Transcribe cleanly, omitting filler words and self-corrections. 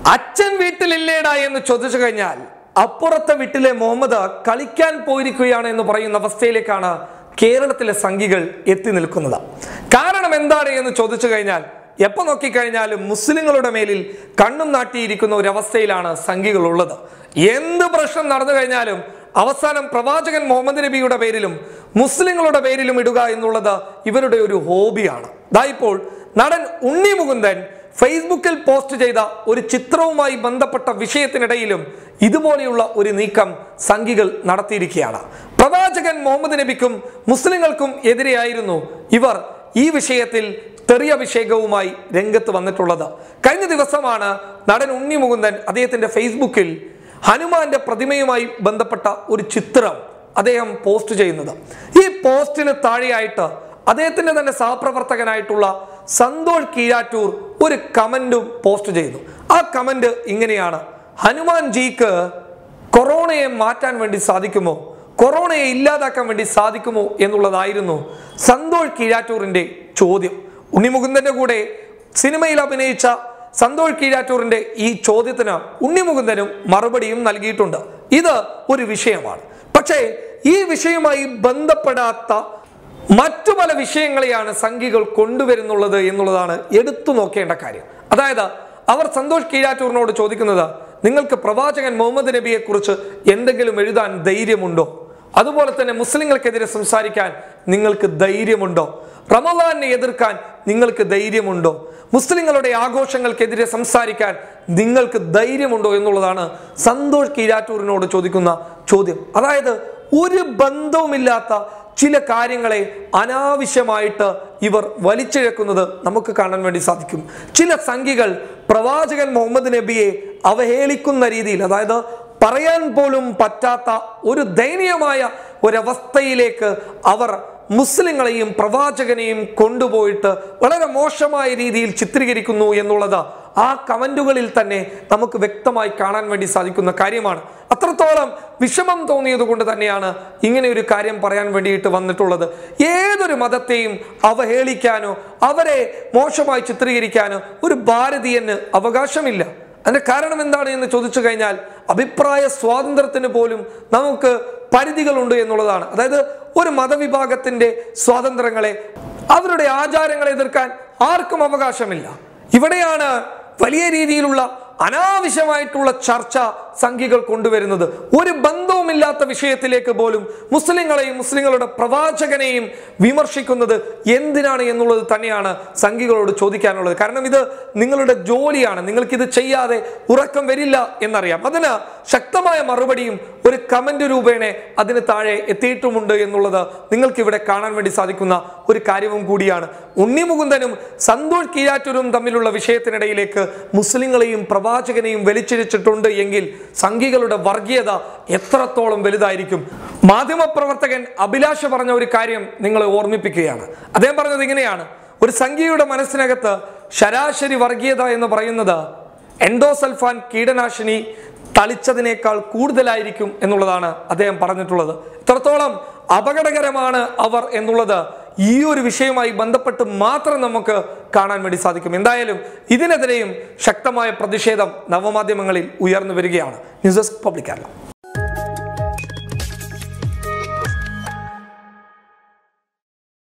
അച്ഛൻ വീട്ടിലില്ലേടാ എന്ന് ചോദിച്ചു കഴിഞ്ഞാൽ അപ്പുറത്തെ വീട്ടിലെ മുഹമ്മദ് കളിക്കാൻ പോയിരിക്കുകയാണ് എന്ന് പറയുന്ന അവസ്ഥയിലേക്കാണ് കേരളത്തിലെ സംഘികൾ എത്തി നിൽക്കുന്നത്. കാരണം എന്താണ് എന്ന് ചോദിച്ചു കഴിഞ്ഞാൽ എപ്പോ നോക്കിക്കഴിഞ്ഞാലും മുസ്ലിങ്ങളുടെ മേലിൽ കണ്ണും നാട്ടിയിരിക്കുന്ന ഒരു അവസ്ഥയിലാണ് സംഘികൾ ഉള്ളത്. എന്ത് പ്രശ്നം നടന്നു കഴിഞ്ഞാലും അവസാനം പ്രവാചകൻ മുഹമ്മദ് നബിയുടെ പേരിലും മുസ്ലിങ്ങളുടെ പേരിലും ഇടുക എന്നുള്ളത് ഇവരുടെ ഒരു ഹോബിയാണ്. ഇപ്പോൾ നടൻ ഉണ്ണി മുകുന്ദൻ ഫേസ്ബുക്കിൽ പോസ്റ്റ് ചെയ്ത ഒരു ചിത്രവുമായി ബന്ധപ്പെട്ട വിഷയത്തിനിടയിലും ഇതുപോലെയുള്ള ഒരു നീക്കം സംഘികൾ നടത്തിയിരിക്കുകയാണ്. പ്രവാചകൻ മുഹമ്മദ് നബിക്കും മുസ്ലിങ്ങൾക്കും എതിരെയായിരുന്നു ഇവർ ഈ വിഷയത്തിൽ തെറിയഭിഷേകവുമായി രംഗത്ത് വന്നിട്ടുള്ളത്. കഴിഞ്ഞ ദിവസമാണ് നടൻ ഉണ്ണി മുകുന്ദൻ അദ്ദേഹത്തിന്റെ ഫേസ്ബുക്കിൽ ഹനുമാന്റെ പ്രതിമയുമായി ബന്ധപ്പെട്ട ഒരു ചിത്രം അദ്ദേഹം പോസ്റ്റ് ചെയ്യുന്നത്. ഈ പോസ്റ്റിന് താഴെയായിട്ട് അദ്ദേഹത്തിന്റെ തന്നെ സഹപ്രവർത്തകനായിട്ടുള്ള സന്തോഷ് കീഴാറ്റൂർ ഒരു കമന്റും പോസ്റ്റ് ചെയ്തു. ആ കമന്റ് ഇങ്ങനെയാണ്: ഹനുമാൻ ജിക്ക് കൊറോണയെ മാറ്റാൻ വേണ്ടി സാധിക്കുമോ, കൊറോണയെ ഇല്ലാതാക്കാൻ വേണ്ടി സാധിക്കുമോ എന്നുള്ളതായിരുന്നു സന്തോഷ് കീഴാറ്റൂറിന്റെ ചോദ്യം. ഉണ്ണിമുകുന്ദന്റെ കൂടെ സിനിമയിൽ അഭിനയിച്ച സന്തോഷ് കീഴാറ്റൂറിന്റെ ഈ ചോദ്യത്തിന് ഉണ്ണിമുകുന്ദനും മറുപടിയും നൽകിയിട്ടുണ്ട്. ഇത് ഒരു വിഷയമാണ്. പക്ഷേ ഈ വിഷയവുമായി ബന്ധപ്പെടാത്ത മറ്റു പല വിഷയങ്ങളെയാണ് സംഘികൾ കൊണ്ടുവരുന്നുള്ളത് എന്നുള്ളതാണ് എടുത്തു നോക്കേണ്ട കാര്യം. അതായത് അവർ സന്തോഷ് കീഴാറ്റൂറിനോട് ചോദിക്കുന്നത്, നിങ്ങൾക്ക് പ്രവാചകൻ മുഹമ്മദ് നബിയെ കുറിച്ച് എന്തെങ്കിലും എഴുതാൻ ധൈര്യമുണ്ടോ? അതുപോലെ തന്നെ മുസ്ലിങ്ങൾക്കെതിരെ സംസാരിക്കാൻ നിങ്ങൾക്ക് ധൈര്യമുണ്ടോ? റമദാനെ എതിർക്കാൻ നിങ്ങൾക്ക് ധൈര്യമുണ്ടോ? മുസ്ലിങ്ങളുടെ ആഘോഷങ്ങൾക്കെതിരെ സംസാരിക്കാൻ നിങ്ങൾക്ക് ധൈര്യമുണ്ടോ എന്നുള്ളതാണ് സന്തോഷ് കീഴാറ്റൂറിനോട് ചോദിക്കുന്ന ചോദ്യം. അതായത് ഒരു ബന്ധവുമില്ലാത്ത ചില കാര്യങ്ങളെ അനാവശ്യമായിട്ട് ഇവർ വലിച്ചിഴക്കുന്നത് നമുക്ക് കാണാൻ വേണ്ടി സാധിക്കും. ചില സംഘികൾ പ്രവാചകൻ മുഹമ്മദ് നബിയെ അവഹേളിക്കുന്ന രീതിയിൽ, അതായത് പറയാൻ പോലും പറ്റാത്ത ഒരു ദയനീയമായ ഒരവസ്ഥയിലേക്ക് അവർ മുസ്ലിങ്ങളെയും പ്രവാചകനെയും കൊണ്ടുപോയിട്ട് വളരെ മോശമായ രീതിയിൽ ചിത്രീകരിക്കുന്നു എന്നുള്ളത് ആ കമന്റുകളിൽ തന്നെ നമുക്ക് വ്യക്തമായി കാണാൻ വേണ്ടി സാധിക്കുന്ന കാര്യമാണ്. അത്രത്തോളം വിഷമം തോന്നിയത് കൊണ്ട് തന്നെയാണ് ഇങ്ങനെ ഒരു കാര്യം പറയാൻ വേണ്ടിയിട്ട് വന്നിട്ടുള്ളത്. ഏതൊരു മതത്തെയും അവഹേളിക്കാനോ അവരെ മോശമായി ചിത്രീകരിക്കാനോ ഒരു ഭാരതീയന് അവകാശമില്ല. അതിന്റെ കാരണം എന്താണ് എന്ന് ചോദിച്ചു കഴിഞ്ഞാൽ അഭിപ്രായ സ്വാതന്ത്ര്യത്തിന് പോലും നമുക്ക് പരിധികളുണ്ട് എന്നുള്ളതാണ്. അതായത് ഒരു മതവിഭാഗത്തിന്റെ സ്വാതന്ത്ര്യങ്ങളെ, അവരുടെ ആചാരങ്ങളെ എതിർക്കാൻ ആർക്കും അവകാശമില്ല. ഇവിടെയാണ് വലിയ രീതിയിലുള്ള അനാവശ്യമായിട്ടുള്ള ചർച്ച സംഘികൾ കൊണ്ടുവരുന്നത്. ഒരു ബന്ധവുമില്ലാത്ത വിഷയത്തിലേക്ക് പോലും മുസ്ലിങ്ങളെയും മുസ്ലിങ്ങളുടെ പ്രവാചകനെയും വിമർശിക്കുന്നത് എന്തിനാണ് എന്നുള്ളത് തന്നെയാണ് സംഘികളോട് ചോദിക്കാനുള്ളത്. കാരണം ഇത് നിങ്ങളുടെ ജോലിയാണ്, നിങ്ങൾക്കിത് ചെയ്യാതെ ഉറക്കം വരില്ല എന്നറിയാം. അതിന് ശക്തമായ മറുപടിയും ഒരു കമന്റ് രൂപേണ അതിന് താഴെ എത്തിയിട്ടുമുണ്ട് എന്നുള്ളത് നിങ്ങൾക്ക് ഇവിടെ കാണാൻ വേണ്ടി സാധിക്കുന്ന ഒരു കാര്യവും കൂടിയാണ്. ഉണ്ണി മുകുന്ദനും സന്തോഷ് കീഴാറ്റൂരും തമ്മിലുള്ള വിഷയത്തിനിടയിലേക്ക് മുസ്ലിങ്ങളെയും പ്രവാചകനെയും വലിച്ചിഴച്ചിട്ടുണ്ട് എങ്കിൽ സംഘികളുടെ വർഗീയത എത്രത്തോളം വലുതായിരിക്കും. മാധ്യമപ്രവർത്തകൻ അഭിലാഷ് പറഞ്ഞ ഒരു കാര്യം നിങ്ങളെ ഓർമ്മിപ്പിക്കുകയാണ്. അദ്ദേഹം പറഞ്ഞത് ഇങ്ങനെയാണ്: ഒരു സംഘിയുടെ മനസ്സിനകത്ത് ശരാശരി വർഗീയത എന്ന് പറയുന്നത് എൻഡോസൾഫാൻ കീടനാശിനി തളിച്ചതിനേക്കാൾ കൂടുതലായിരിക്കും എന്നുള്ളതാണ് അദ്ദേഹം പറഞ്ഞിട്ടുള്ളത്. എത്രത്തോളം അപകടകരമാണ് അവർ എന്നുള്ളത് ഈ ഒരു വിഷയവുമായി ബന്ധപ്പെട്ട് മാത്രം നമുക്ക് കാണാൻ വേണ്ടി സാധിക്കും. എന്തായാലും ഇതിനെതിരെയും ശക്തമായ പ്രതിഷേധം നവമാധ്യമങ്ങളിൽ ഉയർന്നു വരികയാണ്. News desk public Kerala.